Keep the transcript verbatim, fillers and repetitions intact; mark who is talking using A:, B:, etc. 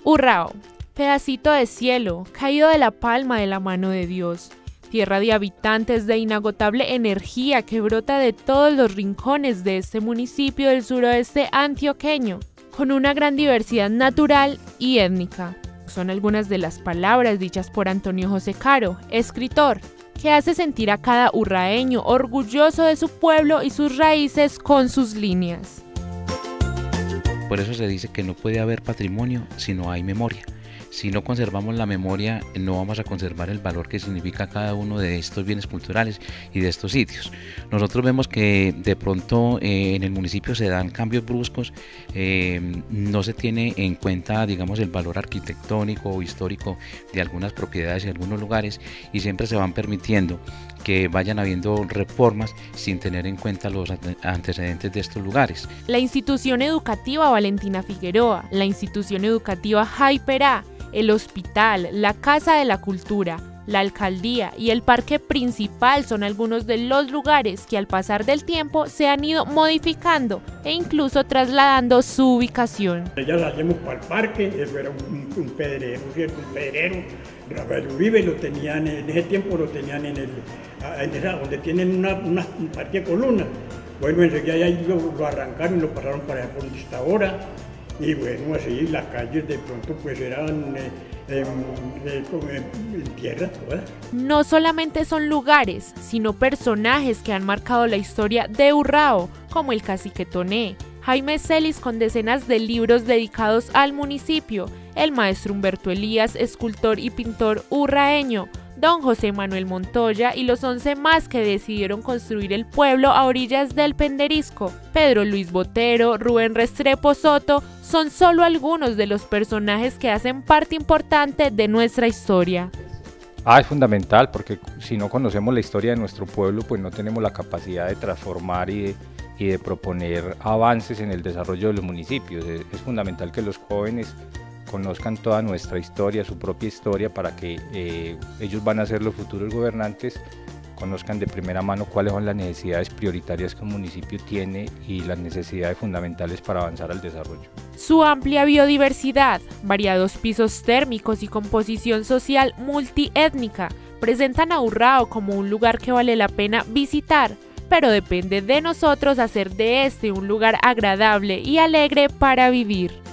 A: Urrao, pedacito de cielo, caído de la palma de la mano de Dios. Tierra de habitantes de inagotable energía que brota de todos los rincones de este municipio del suroeste antioqueño, con una gran diversidad natural y étnica. Son algunas de las palabras dichas por Antonio José Caro, escritor, que hace sentir a cada urraeño orgulloso de su pueblo y sus raíces con sus líneas.
B: Por eso se dice que no puede haber patrimonio si no hay memoria. Si no conservamos la memoria, no vamos a conservar el valor que significa cada uno de estos bienes culturales y de estos sitios. Nosotros vemos que de pronto eh, en el municipio se dan cambios bruscos, eh, no se tiene en cuenta, digamos, el valor arquitectónico o histórico de algunas propiedades y algunos lugares, y siempre se van permitiendo que vayan habiendo reformas sin tener en cuenta los antecedentes de estos lugares.
A: La institución educativa Valentina Figueroa, la institución educativa Jay Perá, el hospital, la Casa de la Cultura, la alcaldía y el parque principal son algunos de los lugares que al pasar del tiempo se han ido modificando e incluso trasladando su ubicación.
C: Ya salimos para el parque, eso era un, un pedrero, ¿cierto? Un pedrero. Rafael Uribe lo tenían, en ese tiempo lo tenían en el, en esa, donde tienen una, una, un parque de columnas. Bueno, enseguida ahí lo, lo arrancaron y lo pasaron para allá por donde está ahora. Y bueno, así las calles de pronto pues eran eh, eh, eh, en tierra todas.
A: No solamente son lugares, sino personajes que han marcado la historia de Urrao, como el cacique Toné, Jaime Celis con decenas de libros dedicados al municipio, el maestro Humberto Elías, escultor y pintor urraeño, don José Manuel Montoya y los once más que decidieron construir el pueblo a orillas del Penderisco, Pedro Luis Botero, Rubén Restrepo Soto, son solo algunos de los personajes que hacen parte importante de nuestra historia.
D: Ah, es fundamental porque si no conocemos la historia de nuestro pueblo, pues no tenemos la capacidad de transformar y de, y de proponer avances en el desarrollo de los municipios. Es, es fundamental que los jóvenes conozcan toda nuestra historia, su propia historia, para que eh, ellos van a ser los futuros gobernantes, conozcan de primera mano cuáles son las necesidades prioritarias que un municipio tiene y las necesidades fundamentales para avanzar al desarrollo.
A: Su amplia biodiversidad, variados pisos térmicos y composición social multiétnica presentan a Urrao como un lugar que vale la pena visitar, pero depende de nosotros hacer de este un lugar agradable y alegre para vivir.